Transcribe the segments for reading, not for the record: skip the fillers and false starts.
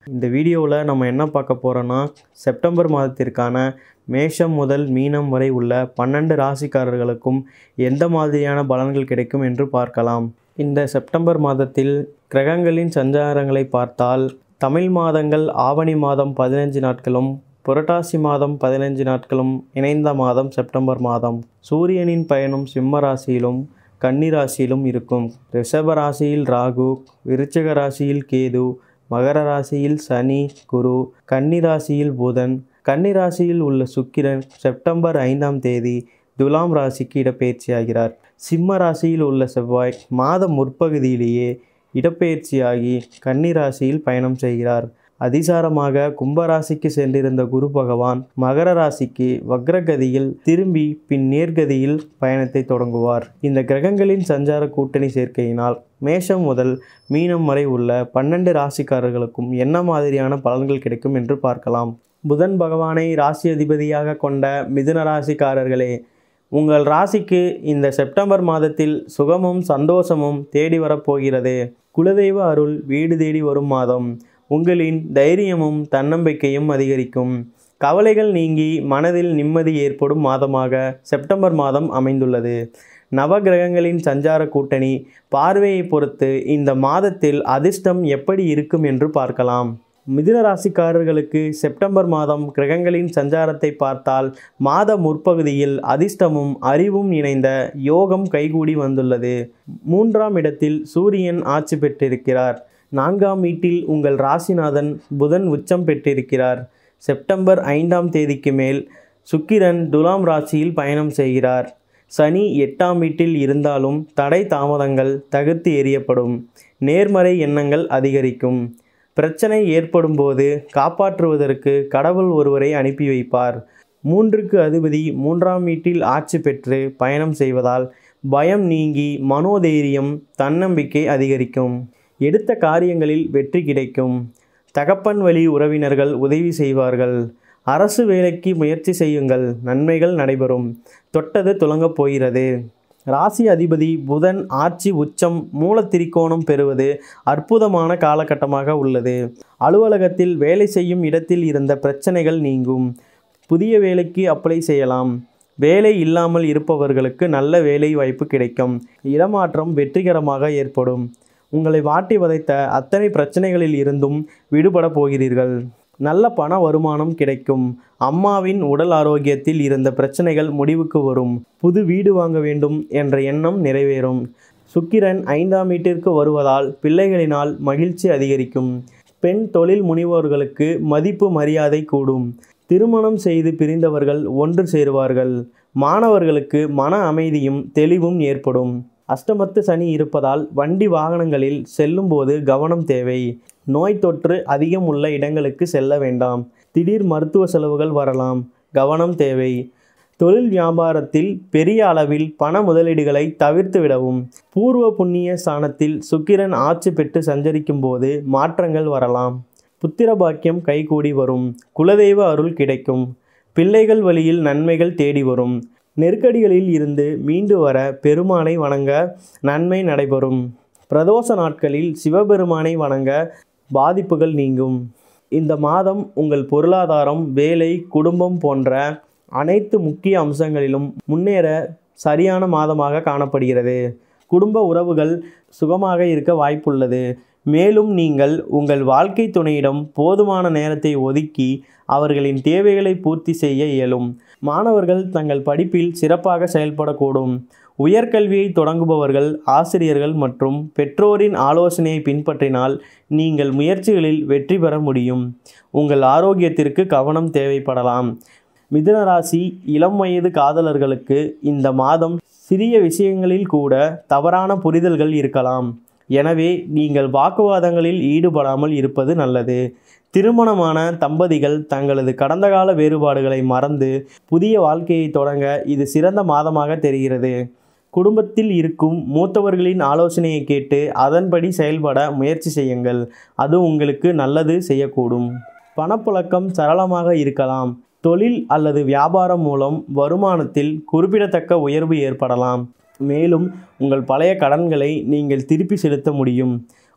இந்த வீடியோவில் நம்ம என்ன பார்க்க போகிறோன்னா செப்டம்பர் மாதத்திற்கான மேஷம் முதல் மீனம் வரை உள்ள 12 ராசிக்காரர்களுக்கும் எந்த மாதிரியான பலன்கள் கிடைக்கும் என்று பார்க்கலாம். இந்த செப்டம்பர் மாதத்தில் கிரகங்களின் சஞ்சாரங்களை பார்த்தால் தமிழ் மாதங்கள் ஆவணி மாதம் 15 நாட்களும் புரட்டாசி மாதம் 15 நாட்களும் இணைந்த மாதம் செப்டம்பர் மாதம். சூரியனின் பயணம் சிம்ம ராசியிலும் கன்னி ராசியிலும் இருக்கும். ரிஷப ராசியில் ராகு, விருச்சிக ராசியில் கேது, மகர ராசியில் சனி குரு, கன்னி ராசியில் புதன், கன்னி ராசியில் உள்ள சுக்கிரன் செப்டம்பர் 5ஆம் தேதி துலாம் ராசிக்கு இடப்பெயர்ச்சியாகிறார். சிம்ம ராசியில் உள்ள செவ்வாய் மாத முற்பகுதியிலேயே இடப்பெயர்ச்சியாகி கன்னி ராசியில் பயணம் செய்கிறார். அதிசாரமாக கும்பராசிக்கு சென்றிருந்த குரு பகவான் மகர ராசிக்கு வக்ரகதியில் திரும்பி பின் நேர்கதியில் பயணத்தை தொடங்குவார். இந்த கிரகங்களின் சஞ்சார கூட்டணி சேர்க்கையினால் மேஷம் முதல் மீனம் வரை உள்ள 12 ராசிக்காரர்களுக்கும் என்ன மாதிரியான பலன்கள் கிடைக்கும் என்று பார்க்கலாம். புதன் பகவானை ராசி அதிபதியாக கொண்ட மிதுன ராசிக்காரர்களே, உங்கள் ராசிக்கு இந்த செப்டம்பர் மாதத்தில் சுகமும் சந்தோஷமும் தேடி வரப்போகிறது. குலதெய்வ அருள் வீடு தேடி வரும் மாதம். உங்களின் தைரியமும் தன்னம்பிக்கையும் அதிகரிக்கும். கவலைகள் நீங்கி மனதில் நிம்மதி ஏற்படும் மாதமாக செப்டம்பர் மாதம் அமைந்துள்ளது. நவகிரகங்களின் சஞ்சார கூட்டணி பார்வையை பொறுத்து இந்த மாதத்தில் அதிர்ஷ்டம் எப்படி இருக்கும் என்று பார்க்கலாம். மிதுன ராசிக்காரர்களுக்கு செப்டம்பர் மாதம் கிரகங்களின் சஞ்சாரத்தை பார்த்தால் மாத முற்பகுதியில் அதிர்ஷ்டமும் அறிவும் இணைந்த யோகம் கைகூடி வந்துள்ளது. 3ஆம் இடத்தில் சூரியன் ஆட்சி பெற்றிருக்கிறார். 4ஆம் வீட்டில் உங்கள் ராசிநாதன் புதன் உச்சம் பெற்றிருக்கிறார். செப்டம்பர் 5ஆம் தேதிக்கு மேல் சுக்கிரன் துலாம் ராசியில் பயணம் செய்கிறார். சனி 8ஆம் வீட்டில் இருந்தாலும் தடை தாமதங்கள் தகர்த்து எறியப்படும். நேர்மறை எண்ணங்கள் அதிகரிக்கும். பிரச்சனை ஏற்படும் போது காப்பாற்றுவதற்கு கடவுள் ஒருவரை அனுப்பி வைப்பார். 3க்கு அதிபதி 3ஆம் வீட்டில் ஆட்சி பெற்று பயணம் செய்வதால் பயம் நீங்கி மனோதைரியம் தன்னம்பிக்கை அதிகரிக்கும். எடுத்த காரியங்களில் வெற்றி கிடைக்கும். தகப்பன் வழி உறவினர்கள் உதவி செய்வார்கள். அரசு வேலைக்கு முயற்சி செய்யுங்கள், நன்மைகள் நடைபெறும். தொட்டது துலங்கப் போகிறது. ராசி அதிபதி புதன் ஆட்சி உச்சம் மூலத்திரிகோணம் பெறுவது அற்புதமான காலகட்டமாக உள்ளது. அலுவலகத்தில் வேலை செய்யும் இடத்தில் இருந்த பிரச்சனைகள் நீங்கும். புதிய வேலைக்கு அப்ளை செய்யலாம். வேலை இல்லாமல் இருப்பவர்களுக்கு நல்ல வேலை வாய்ப்பு கிடைக்கும். இடமாற்றம் வெற்றிகரமாக ஏற்படும். உங்களை வாட்டி வதைத்த அத்தனை பிரச்சனைகளில் இருந்தும் விடுபட போகிறீர்கள். நல்ல பண வருமானம் கிடைக்கும். அம்மாவின் உடல் ஆரோக்கியத்தில் இருந்த பிரச்சனைகள் முடிவுக்கு வரும். புது வீடு வாங்க வேண்டும் என்ற எண்ணம் நிறைவேறும். சுக்கிரன் 5ஆம் வீட்டிற்கு வருவதால் பிள்ளைகளினால் மகிழ்ச்சி அதிகரிக்கும். பெண் தொழில் முனைவோர்களுக்கு மதிப்பு மரியாதை கூடும். திருமணம் செய்து பிரிந்தவர்கள் ஒன்று சேருவார்கள். மாணவர்களுக்கு மன அமைதியும் தெளிவும் ஏற்படும். அஷ்டமத்து சனி இருப்பதால் வண்டி வாகனங்களில் செல்லும் போது கவனம் தேவை. நோய் தொற்று அதிகம் உள்ள இடங்களுக்கு செல்ல வேண்டாம். திடீர் மருத்துவ செலவுகள் வரலாம், கவனம் தேவை. தொழில் வியாபாரத்தில் பெரிய அளவில் பண முதலீடுகளை தவிர்த்து விடவும். பூர்வ புண்ணிய ஸ்தானத்தில் சுக்கிரன் ஆட்சி பெற்று சஞ்சரிக்கும் போது மாற்றங்கள் வரலாம். புத்திர பாக்கியம் கைகூடி வரும். குலதெய்வ அருள் கிடைக்கும். பிள்ளைகள் வழியில் நன்மைகள் தேடி வரும். நெருக்கடிகளில் இருந்து மீண்டு வர பெருமானை வணங்க நன்மை நடைபெறும். பிரதோஷ நாட்களில் சிவபெருமானை வணங்க பாதிப்புகள் நீங்கும். இந்த மாதம் உங்கள் பொருளாதாரம், வேலை, குடும்பம் போன்ற அனைத்து முக்கிய அம்சங்களிலும் முன்னேற சரியான மாதமாக காணப்படுகிறது. குடும்ப உறவுகள் சுகமாக இருக்க வாய்ப்புள்ளது. மேலும் நீங்கள் உங்கள் வாழ்க்கை துணையிடம் போதுமான நேரத்தை ஒதுக்கி அவர்களின் தேவைகளை பூர்த்தி செய்ய இயலும். மாணவர்கள் தங்கள் படிப்பில் சிறப்பாக செயல்படக்கூடும். உயர்கல்வியை தொடங்குபவர்கள், ஆசிரியர்கள் மற்றும் பெற்றோரின் ஆலோசனையை பின்பற்றினால் நீங்கள் முயற்சிகளில் வெற்றி பெற முடியும். உங்கள் ஆரோக்கியத்திற்கு கவனம் தேவைப்படலாம். மிதுன ராசி இளம் வயது காதலர்களுக்கு இந்த மாதம் சிறிய விஷயங்களில் கூட தவறான புரிதல்கள் இருக்கலாம். எனவே நீங்கள் வாக்குவாதங்களில் ஈடுபடாமல் இருப்பது நல்லது. திருமணமான தம்பதிகள் தங்களது கடந்த கால வேறுபாடுகளை மறந்து புதிய வாழ்க்கையை தொடங்க இது சிறந்த மாதமாக தெரிகிறது. குடும்பத்தில் இருக்கும் மூத்தவர்களின் ஆலோசனையை கேட்டு அதன்படி செயல்பட முயற்சி செய்யுங்கள். அது உங்களுக்கு நல்லது செய்யக்கூடும். பணப்புழக்கம் சரளமாக இருக்கலாம். தொழில் அல்லது வியாபாரம் மூலம் வருமானத்தில் குறிப்பிடத்தக்க உயர்வு ஏற்படலாம். மேலும் உங்கள் பழைய கடன்களை நீங்கள் திருப்பி செலுத்த முடியும்.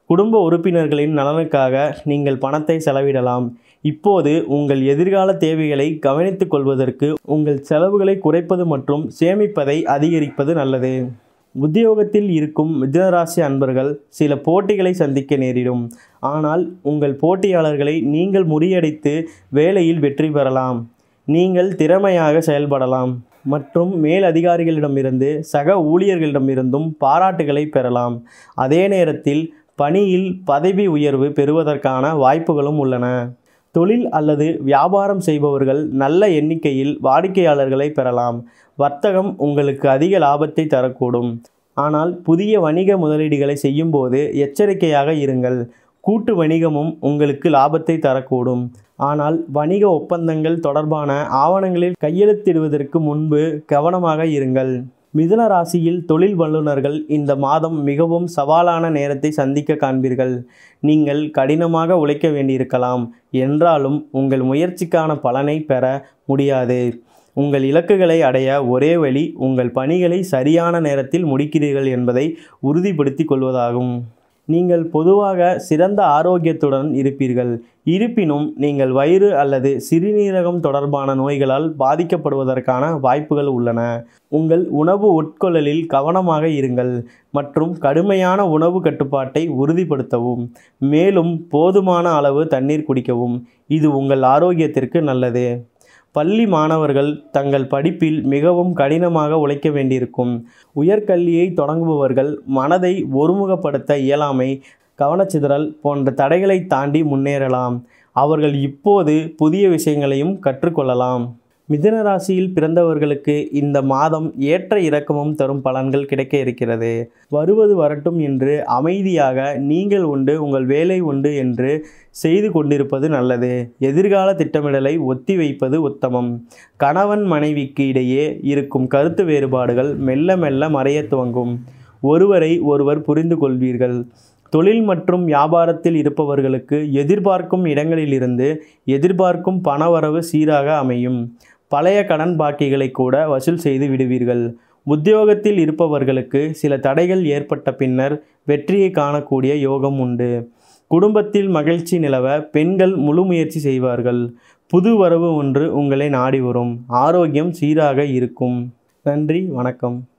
குடும்ப உறுப்பினர்களின் நலனுக்காக நீங்கள் பணத்தை செலவிடலாம். இப்போது உங்கள் எதிர்கால தேவைகளை கவனித்துக் கொள்வதற்கு உங்கள் செலவுகளை குறைப்பது மற்றும் சேமிப்பதை அதிகரிப்பது நல்லது. உத்தியோகத்தில் இருக்கும் மிதுனராசி அன்பர்கள் சில போட்டிகளை சந்திக்க நேரிடும். ஆனால் உங்கள் போட்டியாளர்களை நீங்கள் முறியடித்து வேலையில் வெற்றி பெறலாம். நீங்கள் திறமையாக செயல்படலாம் மற்றும் மேல் அதிகாரிகளிடமிருந்து சக ஊழியர்களிடமிருந்தும் பாராட்டுகளை பெறலாம். அதே நேரத்தில் பணியில் பதவி உயர்வு பெறுவதற்கான வாய்ப்புகளும் உள்ளன. தொழில் அல்லது வியாபாரம் செய்பவர்கள் நல்ல எண்ணிக்கையில் வாடிக்கையாளர்களை பெறலாம். வர்த்தகம் உங்களுக்கு அதிக லாபத்தை தரக்கூடும். ஆனால் புதிய வணிக முதலீடுகளை செய்யும்போது எச்சரிக்கையாக இருங்கள். கூட்டு வணிகமும் உங்களுக்கு லாபத்தை தரக்கூடும். ஆனால் வணிக ஒப்பந்தங்கள் தொடர்பான ஆவணங்களில் கையெழுத்திடுவதற்கு முன்பு கவனமாக இருங்கள். மிதுன ராசியில் தொழில் வல்லுநர்கள் இந்த மாதம் மிகவும் சவாலான நேரத்தை சந்திக்க காண்பீர்கள். நீங்கள் கடினமாக உழைக்க வேண்டியிருக்கலாம். என்றாலும் உங்கள் முயற்சிக்கான பலனை பெற முடியாது. உங்கள் இலக்குகளை அடைய ஒரே வழி உங்கள் பணிகளை சரியான நேரத்தில் முடிக்கிறீர்கள் என்பதை உறுதிப்படுத்திக் கொள்வதாகும். நீங்கள் பொதுவாக சிறந்த ஆரோக்கியத்துடன் இருப்பீர்கள். இருப்பினும் நீங்கள் வயிறு அல்லது சிறுநீரகம் தொடர்பான நோய்களால் பாதிக்கப்படுவதற்கான வாய்ப்புகள் உள்ளன. உங்கள் உணவு உட்கொள்ளலில் கவனமாக இருங்கள் மற்றும் கடுமையான உணவு கட்டுப்பாட்டை உறுதிப்படுத்தவும். மேலும் போதுமான அளவு தண்ணீர் குடிக்கவும். இது உங்கள் ஆரோக்கியத்திற்கு நல்லது. பள்ளி மாணவர்கள் தங்கள் படிப்பில் மிகவும் கடினமாக உழைக்க வேண்டியிருக்கும். உயர்கல்வியை தொடங்குபவர்கள் மனதை ஒருமுகப்படுத்த இயலாமை, கவனச்சிதறல் போன்ற தடைகளை தாண்டி முன்னேறலாம். அவர்கள் இப்போது புதிய விஷயங்களையும் கற்றுக்கொள்ளலாம். மிதுன ராசியில் பிறந்தவர்களுக்கு இந்த மாதம் ஏற்ற இறக்கமும் தரும் பலன்கள் கிடைக்க இருக்கிறது. வருவது வரட்டும் என்று அமைதியாக நீங்கள் உண்டு உங்கள் வேலை உண்டு என்று செய்து கொண்டிருப்பது நல்லது. எதிர்கால திட்டமிடலை ஒத்தி வைப்பது உத்தமம். கணவன் மனைவிக்கு இடையே இருக்கும் கருத்து வேறுபாடுகள் மெல்ல மெல்ல மறைய துவங்கும். ஒருவரை ஒருவர் புரிந்து கொள்வீர்கள். தொழில் மற்றும் வியாபாரத்தில் இருப்பவர்களுக்கு எதிர்பார்க்கும் இடங்களிலிருந்து எதிர்பார்க்கும் பணவரவு சீராக அமையும். பழைய கடன் பாக்கிகளை கூட வசூல் செய்து விடுவீர்கள். உத்தியோகத்தில் இருப்பவர்களுக்கு சில தடைகள் ஏற்பட்ட பின்னர் வெற்றியை காணக்கூடிய யோகம் உண்டு. குடும்பத்தில் மகிழ்ச்சி நிலவ பெண்கள் முழு முயற்சி செய்வார்கள். புது வரவு ஒன்று உங்களை நாடி வரும். ஆரோக்கியம் சீராக இருக்கும். நன்றி, வணக்கம்.